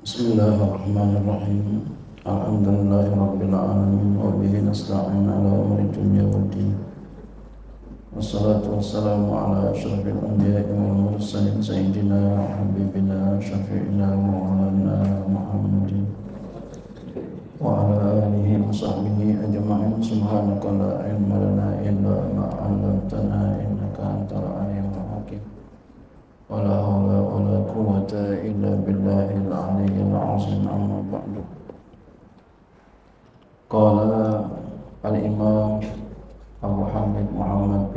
Bismillahirrahmanirrahim. Alhamdulillahirabbil alamin wa bihi nasta'in ala umuri dunya waddin. Wassalatu wassalamu ala asyrafil anbiya'i wal mursalin sayyidina wa habibina syafi'ina maulana Muhammadin wa ala alihi wa sahbihi ajma'in. Subhanaka la ilma lana illa ma 'allamtana innaka antal alimul hakim. Wala hawla wala quwwata illa billahil aliyyil azim. Amma ba'du. Qala al-imam Abu Hamid Muhammad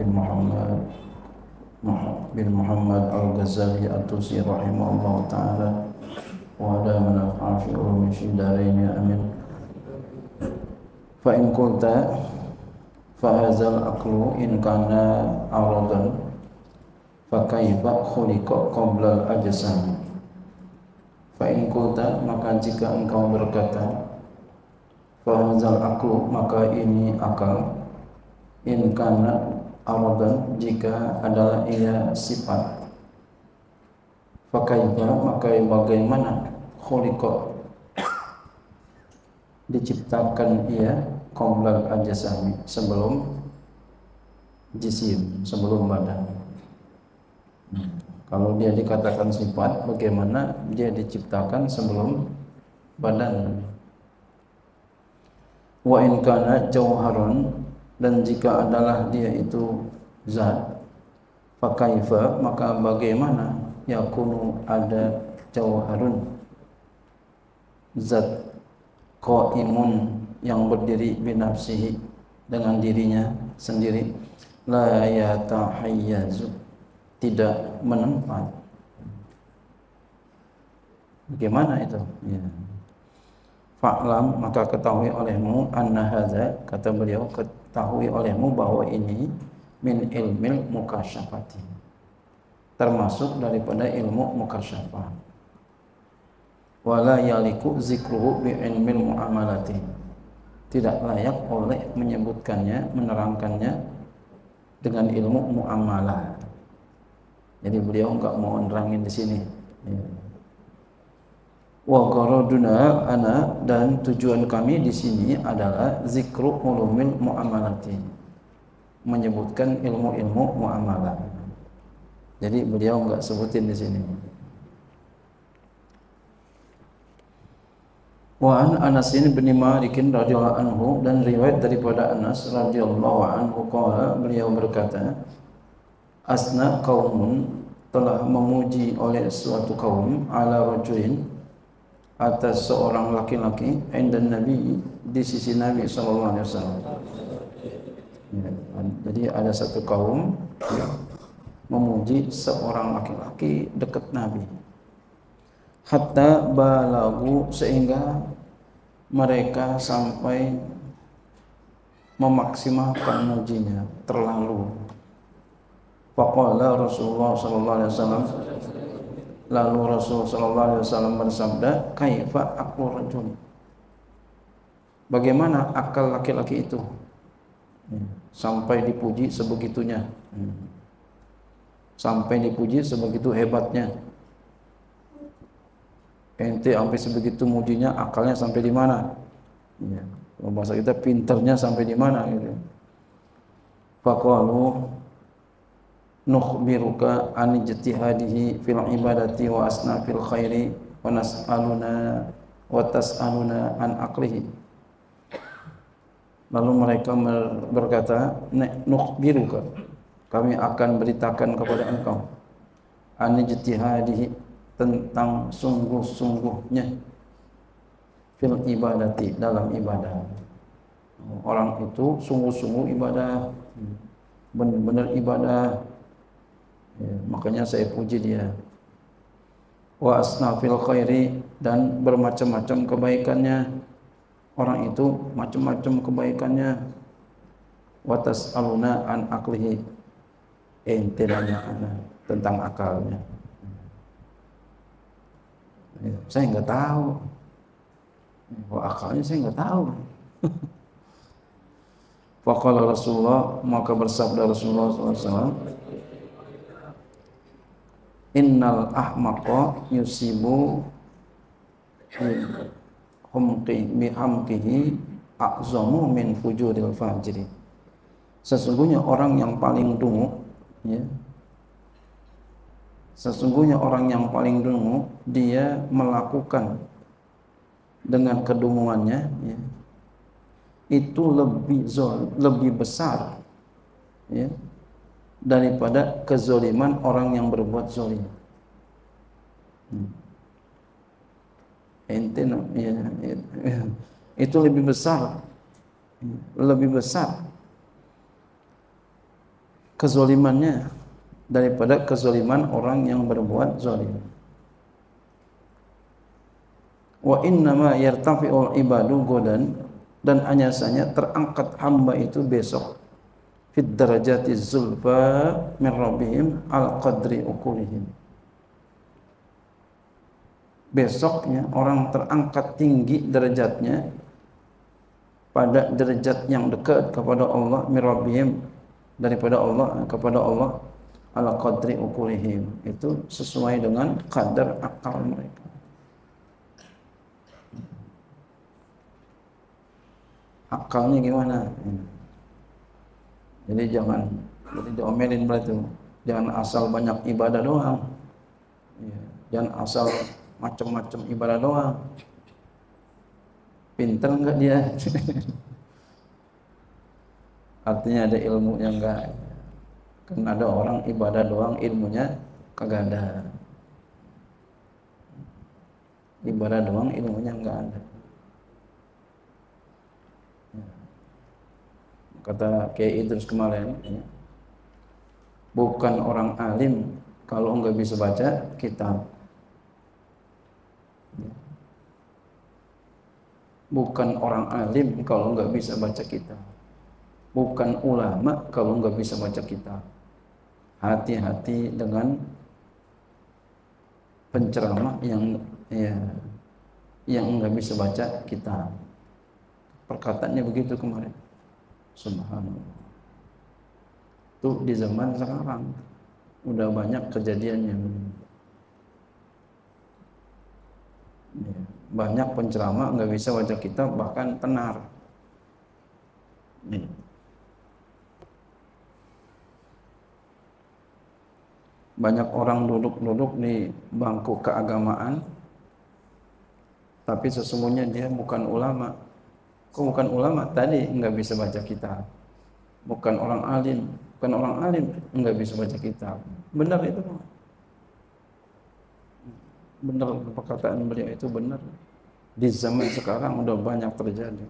bin Muhammad al-Ghazali at-Tusi rahimahullah ta'ala wa ala manaf'a fi ulumi syidaraini amin. Fa in qulta fa hadzal aqlu in kana aradan fakaifa khuliqa qabla al-ajsam. Fa in qulta, maka jika engkau berkata, fa hadzal aqlu, maka ini akal, in kana aradan, jika adalah ia sifat, fakaifa, maka bagaimana khuliqa, diciptakan ia, qabla al-ajsam, sebelum jisim, sebelum badan. Kalau dia dikatakan sifat, bagaimana dia diciptakan sebelum badan? Wa in kana jauharun, dan jika adalah dia itu zat, fakaifa, maka bagaimana yakunu ada jauharun, zat qaimun, yang berdiri binafsihi, dengan dirinya sendiri, la yatahayyazu, tidak menempat. Bagaimana itu? Ya. Fa'lam, maka ketahui olehmu, anna hadza, kata beliau, ketahui olehmu bahwa ini min ilmil mukasyafati, termasuk daripada ilmu mukasyafah. Wala yaliku zikruhu bi ilmil muamalati, tidak layak oleh menyebutkannya, menerangkannya dengan ilmu muamalah. Jadi beliau enggak mau nerangin di sini. Wa qaraduna ana, dan tujuan kami di sini adalah zikru ulumil muamalati, menyebutkan ilmu-ilmu muamalah. Jadi beliau enggak sebutin di sini. Wa an Anas bin Malik radhiyallahu anhu, dan riwayat daripada Anas radhiyallahu anhu qala, beliau berkata, asna qaumun, telah memuji oleh suatu kaum, ala rajulin, atas seorang laki-laki, inda Nabi, di sisi Nabi sallallahu alaihi wasallam. Ya, jadi ada satu kaum memuji seorang laki-laki dekat Nabi. Hatta balagu, sehingga mereka sampai memaksimalkan mujinya, terlalu. Faqala Rasulullah sallallahu alaihi wasallam, lalu Rasul sallallahu alaihi wasallam bersabda, kaifa aqlu rajul, bagaimana akal laki-laki itu, sampai dipuji sebegitunya, sampai dipuji sebegitu hebatnya. Ente sampai sebegitu mujinya, akalnya sampai di mana? Ya, kalau bahasa kita pinternya sampai di mana gitu. Faqalu nukhbiruka an ijtihadihi fil ibadati wa asna fil khairi wa nas'aluna wa tas'aluna an aqlihi. Lalu mereka berkata, nukhbiruka, kami akan beritakan kepada engkau, an ijtihadihi, tentang sungguh-sungguhnya, fil ibadati, dalam ibadah. Orang itu sungguh-sungguh ibadah, benar-benar ibadah. Ya, makanya saya puji dia. Wa asna fil khairi, dan bermacam-macam kebaikannya. Orang itu macam-macam kebaikannya. Wa tas'aluna an aqlihi, ente nanya tentang akalnya. Ya, saya enggak tahu. Akalnya saya enggak tahu. Faqala Rasulullah, maka bersabda Rasulullah SAW, innal ahmaqa yusibu bihamqihi a'zamu min fujuril fajiri. Sesungguhnya orang yang paling dungu, ya, sesungguhnya orang yang paling dungu, dia melakukan dengan kedunguannya, ya, itu lebih besar, ya, daripada kezoliman orang yang berbuat zolim. Ente, ya, itu lebih besar kezolimannya daripada kezoliman orang yang berbuat zalim. Wa innama yartafi'ul ibadu godan, dan hanya saja terangkat hamba itu besok fit darajati zulfa min rabbihim al qadri uqulihim. Besoknya orang terangkat tinggi derajatnya pada derajat yang dekat kepada Allah, min rabbihim, daripada Allah, kepada Allah, ala qadri uqulihim, itu sesuai dengan kadar akal mereka. Akalnya gimana? Jadi jangan diomelin berarti, jangan asal banyak ibadah doang, jangan asal macam-macam ibadah doang. Pinter enggak dia? Artinya ada ilmunya enggak? Kan ada orang ibadah doang, ilmunya kagak ada. Ibadah doang, ilmunya enggak ada. Kata Kiai Idrus kemarin, ya, bukan orang alim kalau enggak bisa baca kitab. Bukan orang alim kalau enggak bisa baca kitab. Bukan ulama kalau enggak bisa baca kitab. Hati-hati dengan penceramah yang enggak bisa baca kitab. Perkataannya begitu kemarin. Subhanallah. Itu di zaman sekarang udah banyak kejadiannya. Banyak penceramah enggak bisa baca kitab, bahkan tenar. Banyak orang duduk-duduk di bangku keagamaan, tapi sesungguhnya dia bukan ulama. Kok bukan ulama? Tadi enggak bisa baca kitab. Bukan orang alim, enggak bisa baca kitab. Benar itu? Benar, perkataan beliau itu benar. Di zaman sekarang udah banyak terjadi.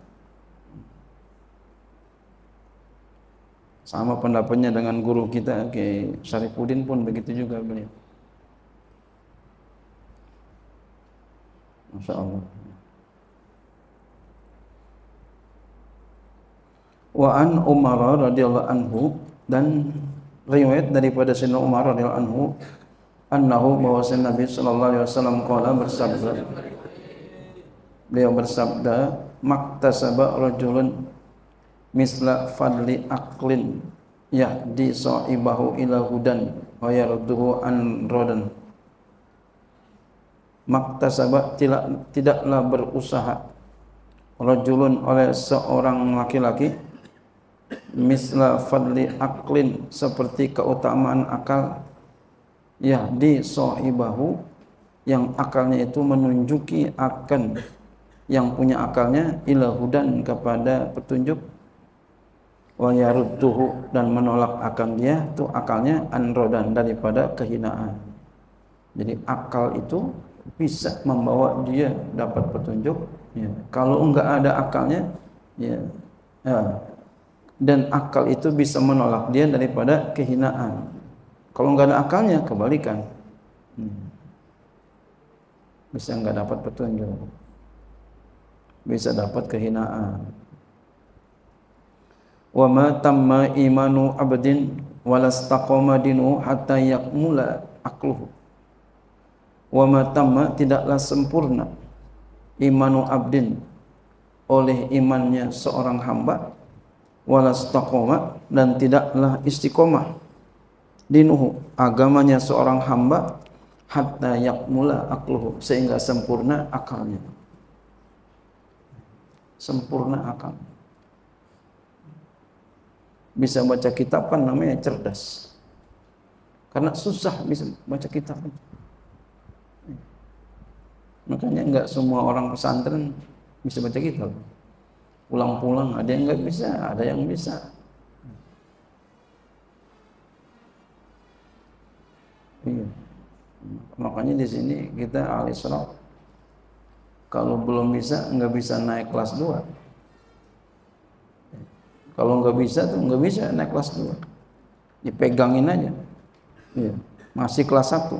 Sama pendapatnya dengan guru kita Kiai Syarifuddin pun begitu juga beliau. Masya Allah. Wa an Umar radhiyallahu anhu, dan riwayat daripada Sayyidina Umar radhiyallahu anhu, annahu, bahwasanya Nabi sallallahu alaihi wasallam qala, bersabda, beliau bersabda, maktasaba rajulun misla fadli aqlin yahdi sahibahu ila hudan wa yarduhu an rodan. Maktasaba, tidaklah berusaha, rajulun, oleh seorang laki-laki, misla fadli aqlin, seperti keutamaan akal, yahdi sahibahu, yang akalnya itu menunjuki akan yang punya akalnya, ila hudan, kepada petunjuk, wa yarudduhu, dan menolak akan dia itu akalnya, anrodan, daripada kehinaan. Jadi akal itu bisa membawa dia dapat petunjuk, ya. Kalau enggak ada akalnya, ya, dan akal itu bisa menolak dia daripada kehinaan. Kalau enggak ada akalnya, kebalikan, bisa enggak dapat petunjuk, bisa dapat kehinaan. Wa ma tamma imanu abdin walastaqama dinu hatta yakmula aqluhu. Wa ma tamma, tidaklah sempurna, imanu abdin, oleh imannya seorang hamba, walastaqama, dan tidaklah istiqomah, dinuhu, agamanya seorang hamba, hatta yakmula aqluhu, sehingga sempurna akalnya. Sempurna akal. Bisa baca kitab kan namanya cerdas. Karena susah bisa baca kitab. Makanya enggak semua orang pesantren bisa baca kitab. Pulang-pulang ada yang enggak bisa, ada yang bisa. Iya. Makanya di sini kita ahli sholat, kalau belum bisa enggak bisa naik kelas 2. Kalau enggak bisa tuh enggak bisa naik kelas 2. Dipegangin aja. Iya. Masih kelas 1.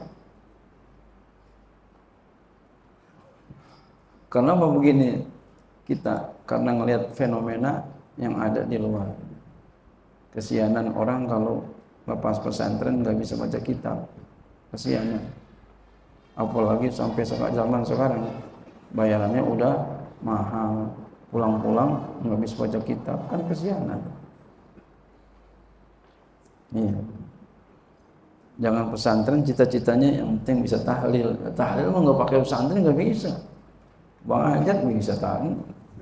Kenapa begini? Kita karena ngelihat fenomena yang ada di luar. Kesianan orang kalau lepas pesantren nggak bisa baca kitab. Kesianan. Apalagi sampai zaman sekarang bayarannya udah mahal. Pulang-pulang nggak bisa baca kitab, kan kesianan. Iya. Jangan pesantren cita-citanya yang penting bisa tahlil. Tahlil mah nggak pakai pesantren nggak bisa. Bang Ajat bisa tahlil.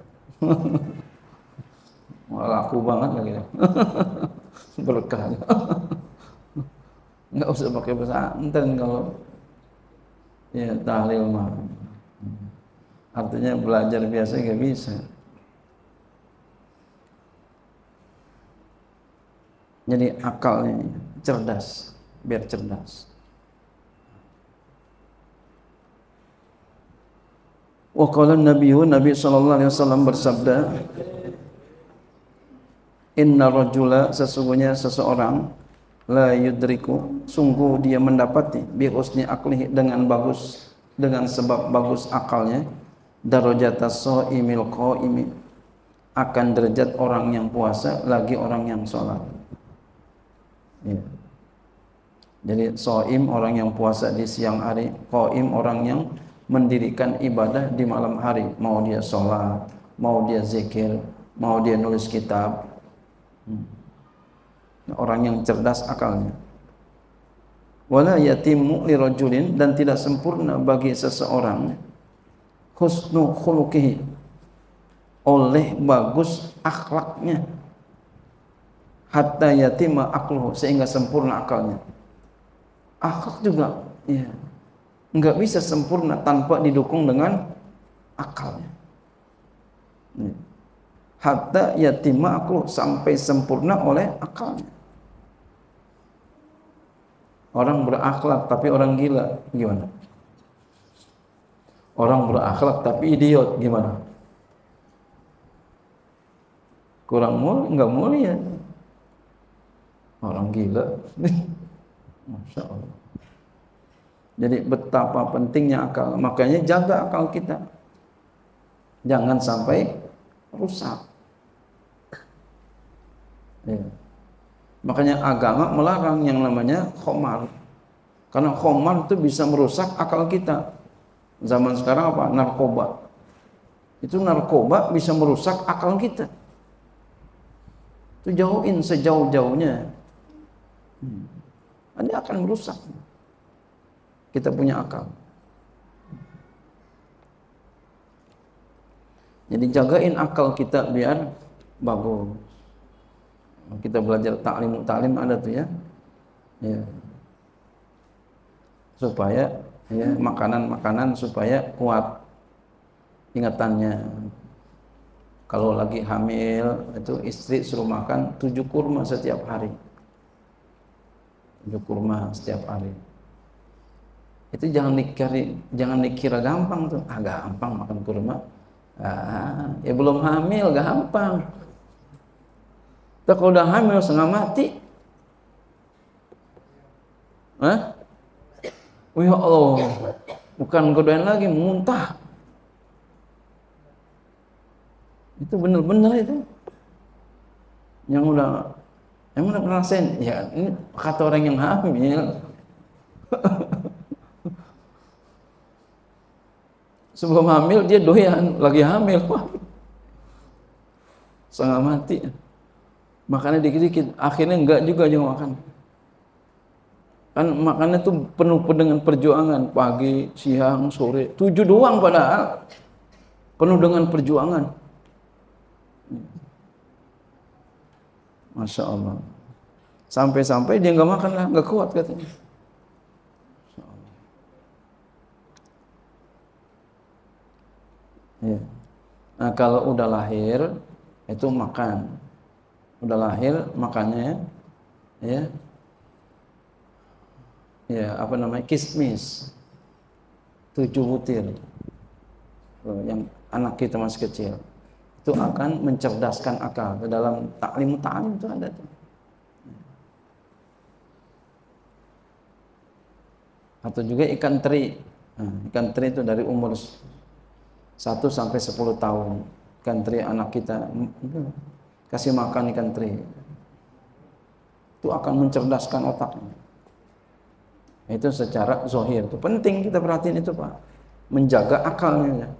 Laku banget lagi. Berkah. Nggak usah pakai pesantren kalau ya tahlil mah. Artinya belajar biasa nggak bisa. Jadi akalnya cerdas, biar cerdas. Wa qala Nabi sallallahu alaihi wasallam bersabda, inna rajula, sesungguhnya seseorang, la yudriku, sungguh dia mendapati, bi husni aqlihi, dengan bagus, dengan sebab bagus akalnya, darajatas shaimil qaimi, akan derajat orang yang puasa lagi orang yang sholat. Ya. Jadi shaim orang yang puasa di siang hari, qaim orang yang mendirikan ibadah di malam hari, mau dia sholat, mau dia zikir, mau dia nulis kitab. Orang yang cerdas akalnya. Wala yatimu lirajulin, dan tidak sempurna bagi seseorang husnu khuluqihi, oleh bagus akhlaknya, hatta yatima aqluhu, sehingga sempurna akalnya. Akhlak juga ya enggak bisa sempurna tanpa didukung dengan akalnya. Hatta yatima aqluhu, sampai sempurna oleh akalnya. Orang berakhlak tapi orang gila gimana? Orang berakhlak tapi idiot gimana? Kurang enggak mulia. Orang gila. Masya Allah. Jadi betapa pentingnya akal. Makanya jaga akal kita. Jangan sampai rusak. Ya. Makanya agama melarang yang namanya khomar. Karena khomar itu bisa merusak akal kita. Zaman sekarang apa? Narkoba. Itu narkoba bisa merusak akal kita. Itu jauhin sejauh-jauhnya. Ini akan merusak kita punya akal. Jadi jagain akal kita biar bagus. Kita belajar taklim ada tuh ya. Ya. Supaya ya makanan-makanan supaya kuat ingatannya. Kalau lagi hamil itu istri suruh makan 7 kurma setiap hari. 7 kurma setiap hari. Itu jangan dikira gampang tuh. Gampang makan kurma. Ya belum hamil gampang. Tapi kalau udah hamil setengah mati. Oh ya Allah. Bukan godain lagi, muntah. Itu benar-benar itu. Yang udah pernah rasain? Ya, ini kata orang yang hamil. Sebelum hamil dia doyan, lagi hamil. Wah. Setengah mati. Makannya dikit-dikit, akhirnya enggak juga makan. Kan makannya tuh penuh dengan perjuangan, pagi, siang, sore, 7 doang padahal penuh dengan perjuangan. Masya Allah. Sampai-sampai dia nggak makan lah, nggak kuat katanya. Ya. Nah kalau udah lahir itu makan, udah lahir makannya ya, ya apa namanya kismis 7 butir. Yang anak kita masih kecil itu akan mencerdaskan akal. Dalam taklim itu ada tuh. Atau juga ikan teri. Nah, ikan teri itu dari umur 1 sampai 10 tahun. Ikan teri anak kita kasih makan ikan teri. Itu akan mencerdaskan otaknya. Itu secara zahir. Itu penting kita perhatiin itu, Pak. Menjaga akalnya.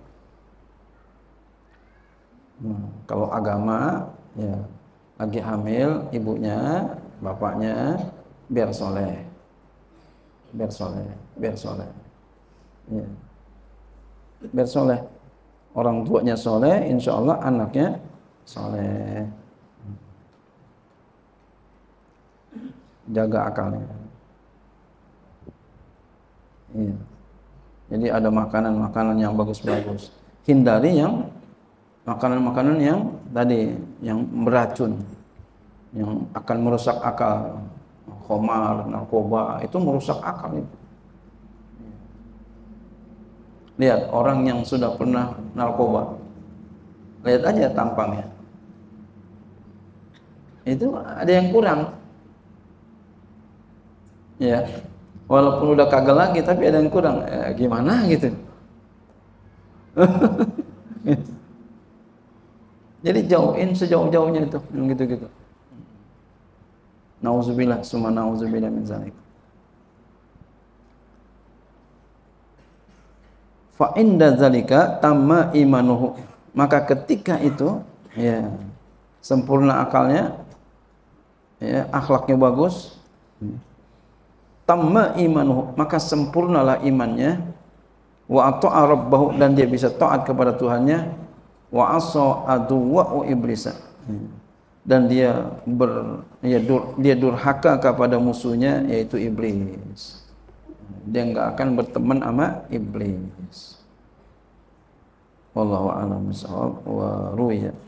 Kalau agama ya lagi hamil ibunya, bapaknya biar soleh. Biar soleh. Ya. Biar soleh. Orang tuanya soleh, insya Allah anaknya soleh. Jaga akalnya. Iya. Jadi ada makanan-makanan yang bagus-bagus. Hindari yang makanan-makanan yang tadi yang beracun, yang akan merusak akal. Khamar, narkoba itu merusak akal itu. Lihat orang yang sudah pernah narkoba, lihat aja tampangnya. Itu ada yang kurang. Ya, walaupun udah kagak lagi, tapi ada yang kurang. Gimana gitu? Jadi jauhin sejauh-jauhnya itu, yang gitu-gitu. Nauzubillah, summa nauzubillah min zalik. Fa inda zalika tamma imanuhu. Maka ketika itu ya sempurna akalnya, ya akhlaknya bagus. Tamma imanuhu, maka sempurnalah imannya. Wa ata'a rabbahu, dan dia bisa taat kepada Tuhannya. Wa asa aduwwa iblisa, dan dia dia durhaka kepada musuhnya yaitu iblis. Dia enggak akan berteman sama iblis. Wallahu a'lam bishawab. Wa ruya